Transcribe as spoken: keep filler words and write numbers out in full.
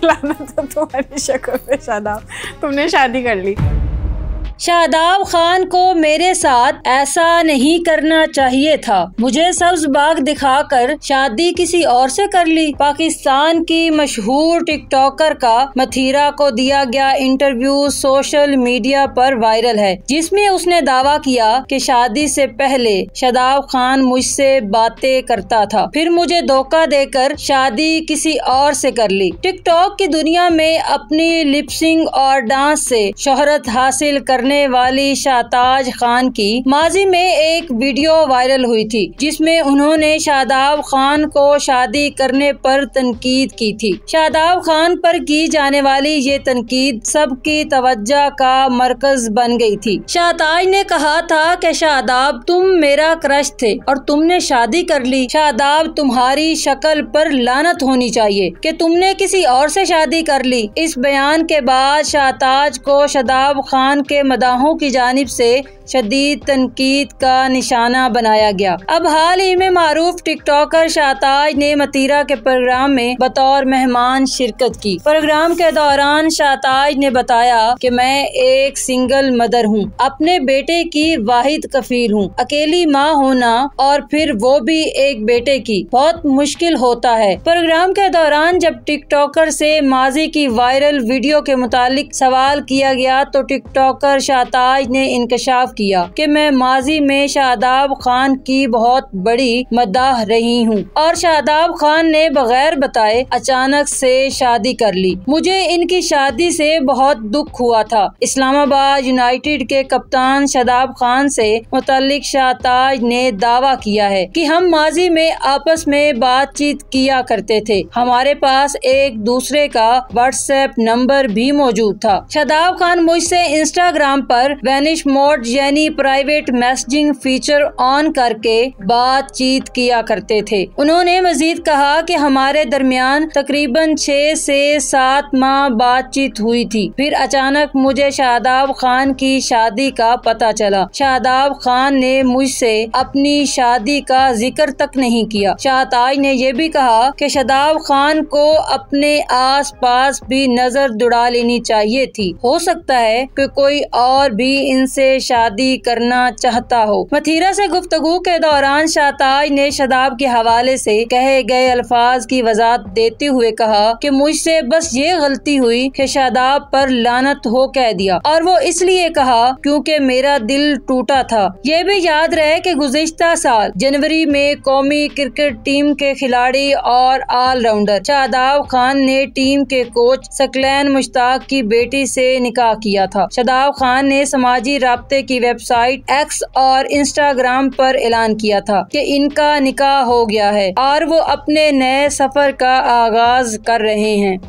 लानत हो तुम्हारी शक्ल पे शादाब, तुमने शादी कर ली। शादाब खान को मेरे साथ ऐसा नहीं करना चाहिए था। मुझे सब्ज बाग दिखाकर शादी किसी और से कर ली। पाकिस्तान की मशहूर टिकटॉकर का मथीरा को दिया गया इंटरव्यू सोशल मीडिया पर वायरल है, जिसमें उसने दावा किया कि शादी से पहले शादाब खान मुझसे बातें करता था, फिर मुझे धोखा देकर शादी किसी और से कर ली। टिकटॉक की दुनिया में अपनी लिपसिंग और डांस से शोहरत हासिल करने वाली शाताज खान की माजी में एक वीडियो वायरल हुई थी, जिसमें उन्होंने शादाब खान को शादी करने पर तनकीद की थी। शादाब खान पर की जाने वाली ये तनकीद सबकी तवज्जो का मरकज बन गई थी। शाताज ने कहा था कि शादाब तुम मेरा क्रश थे और तुमने शादी कर ली। शादाब तुम्हारी शक्ल पर लानत होनी चाहिए कि तुमने किसी और से शादी कर ली। इस बयान के बाद शाताज को शादाब खान के मदाहों की जानिब से शदीद तनकीद का निशाना बनाया गया। अब हाल ही में मारूफ टिकटॉकर शाताज ने मतीरा के प्रोग्राम में बतौर मेहमान शिरकत की। प्रोग्राम के दौरान शाताज ने बताया कि मैं एक सिंगल मदर हूँ, अपने बेटे की वाहिद कफील हूँ। अकेली माँ होना और फिर वो भी एक बेटे की बहुत मुश्किल होता है। प्रोग्राम के दौरान जब टिकटॉकर से माजी की वायरल वीडियो के मुतालिक सवाल किया गया तो टिकटॉकर शाताज ने इंकशाफ किया कि मैं माजी में शादाब खान की बहुत बड़ी मदाह रही हूँ और शादाब खान ने बगैर बताए अचानक से शादी कर ली। मुझे इनकी शादी से बहुत दुख हुआ था। इस्लामाबाद यूनाइटेड के कप्तान शादाब खान से मुतालिक शाताज ने दावा किया है कि हम माजी में आपस में बातचीत किया करते थे। हमारे पास एक दूसरे का व्हाट्सएप नंबर भी मौजूद था। शादाब खान मुझसे इंस्टाग्राम पर वैनिश मोड यानी प्राइवेट मैसेजिंग फीचर ऑन करके बातचीत किया करते थे। उन्होंने मजीद कहा कि हमारे दरमियान तकरीबन छह से सात माह बातचीत हुई थी। फिर अचानक मुझे शादाब खान की शादी का पता चला। शादाब खान ने मुझसे अपनी शादी का जिक्र तक नहीं किया। शाताज ने यह भी कहा कि शादाब खान को अपने आस पास भी नजर दौड़ा लेनी चाहिए थी। हो सकता है कि कोई और भी इनसे शादी करना चाहता हो। मथीरा से गुफ्तगू के दौरान शाताज ने शादाब के हवाले से कहे गए अल्फाज की वजाहत देते हुए कहा कि मुझसे बस ये गलती हुई कि शादाब पर लानत हो कह दिया और वो इसलिए कहा क्योंकि मेरा दिल टूटा था। ये भी याद रहे कि गुज़िश्ता साल जनवरी में कौमी क्रिकेट टीम के खिलाड़ी और ऑलराउंडर शादाब खान ने टीम के कोच सकलैन मुश्ताक की बेटी से निकाह किया था। शादाब खान ने समाजी राब्ते की वेबसाइट एक्स और इंस्टाग्राम पर ऐलान किया था कि इनका निकाह हो गया है और वो अपने नए सफर का आगाज कर रहे हैं।